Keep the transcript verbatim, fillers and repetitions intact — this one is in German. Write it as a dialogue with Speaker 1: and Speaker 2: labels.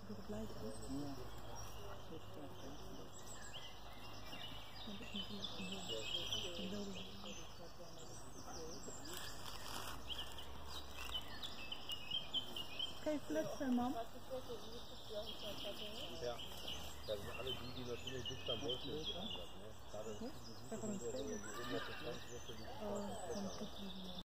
Speaker 1: Sieht gleich aus.
Speaker 2: Ja.
Speaker 1: Okay, Flitzen, Mom.
Speaker 3: Ja, das sind alle die, die natürlich dicht beim Wolf sind. Ne? Gerade die Musik, die oben auf der Pflanzenwürfel, die